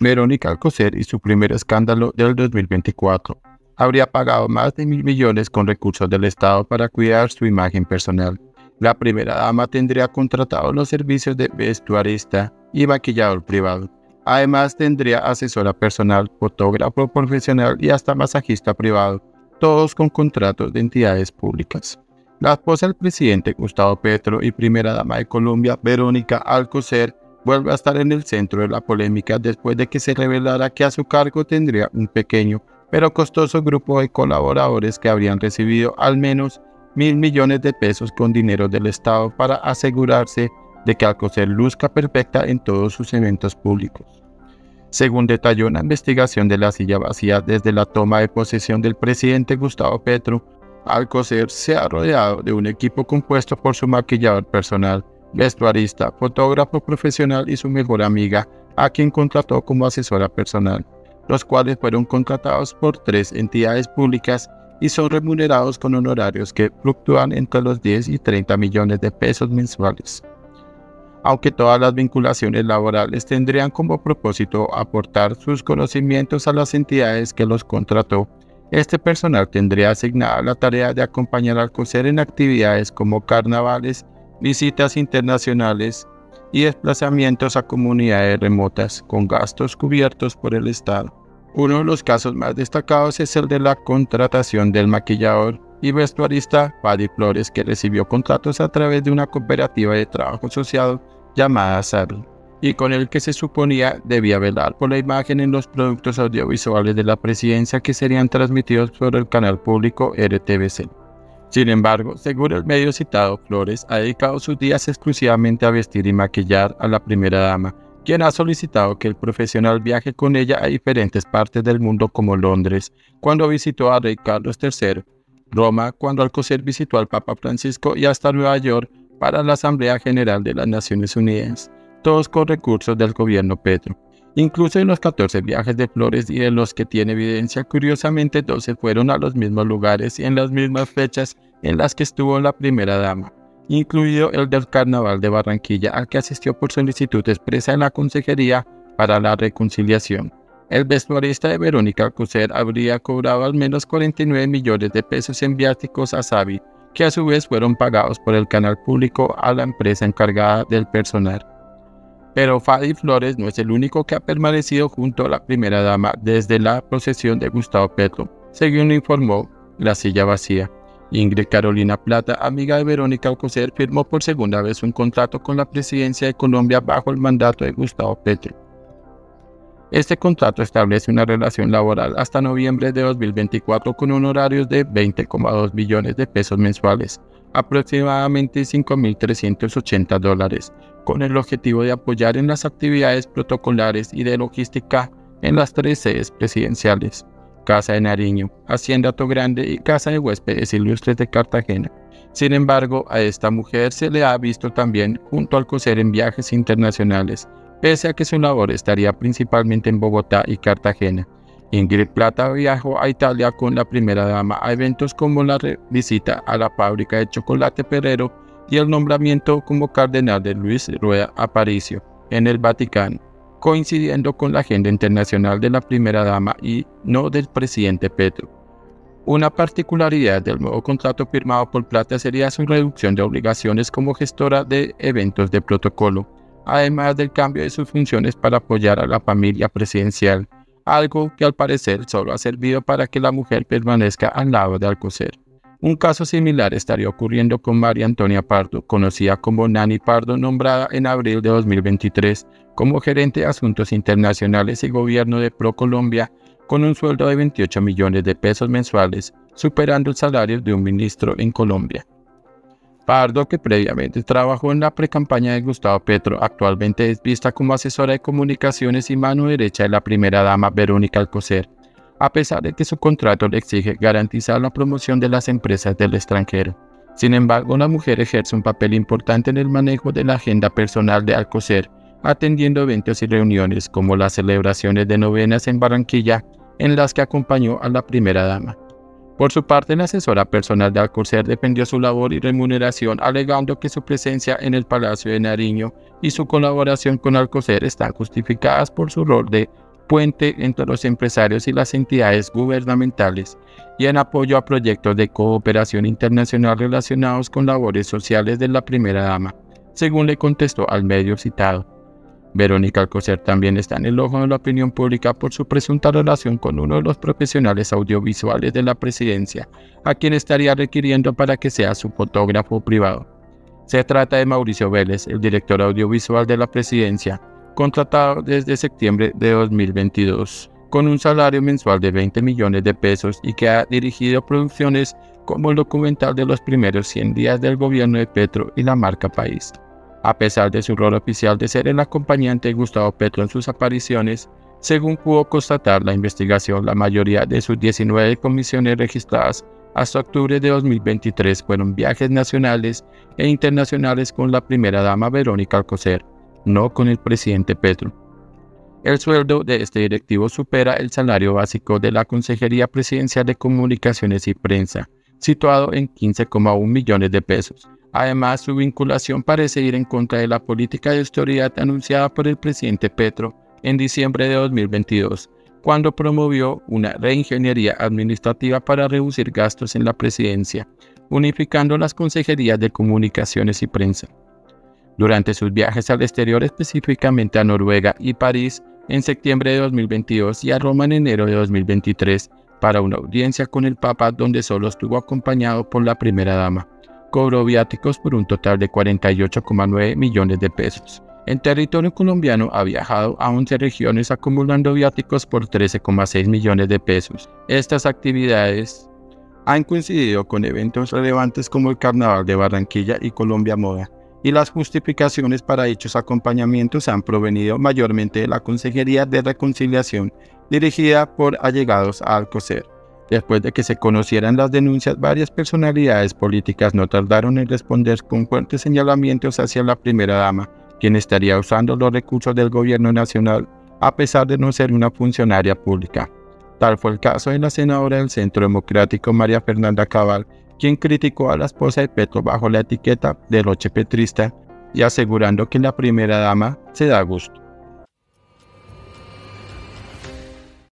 Verónica Alcocer y su primer escándalo del 2024. Habría pagado más de 1.000 millones con recursos del Estado para cuidar su imagen personal. La primera dama tendría contratado los servicios de vestuarista y maquillador privado. Además tendría asesora personal, fotógrafo profesional y hasta masajista privado, todos con contratos de entidades públicas. La esposa del presidente Gustavo Petro y primera dama de Colombia, Verónica Alcocer, vuelve a estar en el centro de la polémica después de que se revelara que a su cargo tendría un pequeño pero costoso grupo de colaboradores que habrían recibido al menos 1.000 millones de pesos con dinero del Estado para asegurarse de que Alcocer luzca perfecta en todos sus eventos públicos. Según detalló una investigación de La Silla Vacía, desde la toma de posesión del presidente Gustavo Petro, Alcocer se ha rodeado de un equipo compuesto por su maquillador personal, vestuarista, fotógrafo profesional y su mejor amiga, a quien contrató como asesora personal, los cuales fueron contratados por 3 entidades públicas y son remunerados con honorarios que fluctúan entre los 10 y 30 millones de pesos mensuales. Aunque todas las vinculaciones laborales tendrían como propósito aportar sus conocimientos a las entidades que los contrató, este personal tendría asignada la tarea de acompañar al Alcocer en actividades como carnavales, visitas internacionales y desplazamientos a comunidades remotas con gastos cubiertos por el Estado. Uno de los casos más destacados es el de la contratación del maquillador y vestuarista Fadi Flores, que recibió contratos a través de una cooperativa de trabajo asociado llamada SARL, y con el que se suponía debía velar por la imagen en los productos audiovisuales de la presidencia que serían transmitidos por el canal público RTVC. Sin embargo, según el medio citado, Flores ha dedicado sus días exclusivamente a vestir y maquillar a la primera dama, quien ha solicitado que el profesional viaje con ella a diferentes partes del mundo como Londres, cuando visitó a Rey Carlos III, Roma, cuando Alcocer visitó al Papa Francisco y hasta Nueva York para la Asamblea General de las Naciones Unidas, todos con recursos del gobierno Petro. Incluso en los 14 viajes de Flores y de los que tiene evidencia, curiosamente 12 fueron a los mismos lugares y en las mismas fechas en las que estuvo la primera dama, incluido el del Carnaval de Barranquilla, al que asistió por solicitud expresa en la Consejería para la Reconciliación. El vestuarista de Verónica Alcocer habría cobrado al menos 49 millones de pesos en viáticos a Savi, que a su vez fueron pagados por el canal público a la empresa encargada del personal. Pero Fadi Flores no es el único que ha permanecido junto a la primera dama desde la procesión de Gustavo Petro, según informó La Silla Vacía. Ingrid Carolina Plata, amiga de Verónica Alcocer, firmó por segunda vez un contrato con la presidencia de Colombia bajo el mandato de Gustavo Petro. Este contrato establece una relación laboral hasta noviembre de 2024 con honorarios de 20,2 millones de pesos mensuales, aproximadamente $5.380, con el objetivo de apoyar en las actividades protocolares y de logística en las 3 sedes presidenciales: Casa de Nariño, Hacienda Togrande y Casa de Huéspedes Ilustres de Cartagena. Sin embargo, a esta mujer se le ha visto también junto al Alcocer en viajes internacionales, pese a que su labor estaría principalmente en Bogotá y Cartagena. Ingrid Plata viajó a Italia con la primera dama a eventos como la visita a la fábrica de chocolate Ferrero y el nombramiento como cardenal de Luis Rueda Aparicio en el Vaticano, coincidiendo con la agenda internacional de la primera dama y no del presidente Petro. Una particularidad del nuevo contrato firmado por Plata sería su reducción de obligaciones como gestora de eventos de protocolo, además del cambio de sus funciones para apoyar a la familia presidencial, algo que al parecer solo ha servido para que la mujer permanezca al lado de Alcocer. Un caso similar estaría ocurriendo con María Antonia Pardo, conocida como Nani Pardo, nombrada en abril de 2023 como gerente de Asuntos Internacionales y Gobierno de ProColombia, con un sueldo de 28 millones de pesos mensuales, superando el salario de un ministro en Colombia. Pardo, que previamente trabajó en la precampaña de Gustavo Petro, actualmente es vista como asesora de comunicaciones y mano derecha de la primera dama Verónica Alcocer, a pesar de que su contrato le exige garantizar la promoción de las empresas del extranjero. Sin embargo, la mujer ejerce un papel importante en el manejo de la agenda personal de Alcocer, atendiendo eventos y reuniones como las celebraciones de novenas en Barranquilla, en las que acompañó a la primera dama. Por su parte, la asesora personal de Alcocer defendió su labor y remuneración, alegando que su presencia en el Palacio de Nariño y su colaboración con Alcocer están justificadas por su rol de puente entre los empresarios y las entidades gubernamentales y en apoyo a proyectos de cooperación internacional relacionados con labores sociales de la primera dama, según le contestó al medio citado. Verónica Alcocer también está en el ojo de la opinión pública por su presunta relación con uno de los profesionales audiovisuales de la presidencia, a quien estaría requiriendo para que sea su fotógrafo privado. Se trata de Mauricio Vélez, el director audiovisual de la presidencia, contratado desde septiembre de 2022, con un salario mensual de 20 millones de pesos y que ha dirigido producciones como el documental de los primeros 100 días del gobierno de Petro y la marca País. A pesar de su rol oficial de ser el acompañante de Gustavo Petro en sus apariciones, según pudo constatar la investigación, la mayoría de sus 19 comisiones registradas hasta octubre de 2023 fueron viajes nacionales e internacionales con la primera dama Verónica Alcocer, no con el presidente Petro. El sueldo de este directivo supera el salario básico de la Consejería Presidencial de Comunicaciones y Prensa, situado en 15,1 millones de pesos. Además, su vinculación parece ir en contra de la política de austeridad anunciada por el presidente Petro en diciembre de 2022, cuando promovió una reingeniería administrativa para reducir gastos en la presidencia, unificando las consejerías de Comunicaciones y Prensa. Durante sus viajes al exterior, específicamente a Noruega y París en septiembre de 2022 y a Roma en enero de 2023, para una audiencia con el Papa donde solo estuvo acompañado por la primera dama, cobró viáticos por un total de 48,9 millones de pesos. En territorio colombiano ha viajado a 11 regiones acumulando viáticos por 13,6 millones de pesos. Estas actividades han coincidido con eventos relevantes como el Carnaval de Barranquilla y Colombia Moda, y las justificaciones para dichos acompañamientos han provenido mayormente de la Consejería de Reconciliación, dirigida por allegados a Alcocer. Después de que se conocieran las denuncias, varias personalidades políticas no tardaron en responder con fuertes señalamientos hacia la primera dama, quien estaría usando los recursos del gobierno nacional a pesar de no ser una funcionaria pública. Tal fue el caso de la senadora del Centro Democrático María Fernanda Cabal, quien criticó a la esposa de Petro bajo la etiqueta de Roche Petrista y asegurando que la primera dama se da gusto.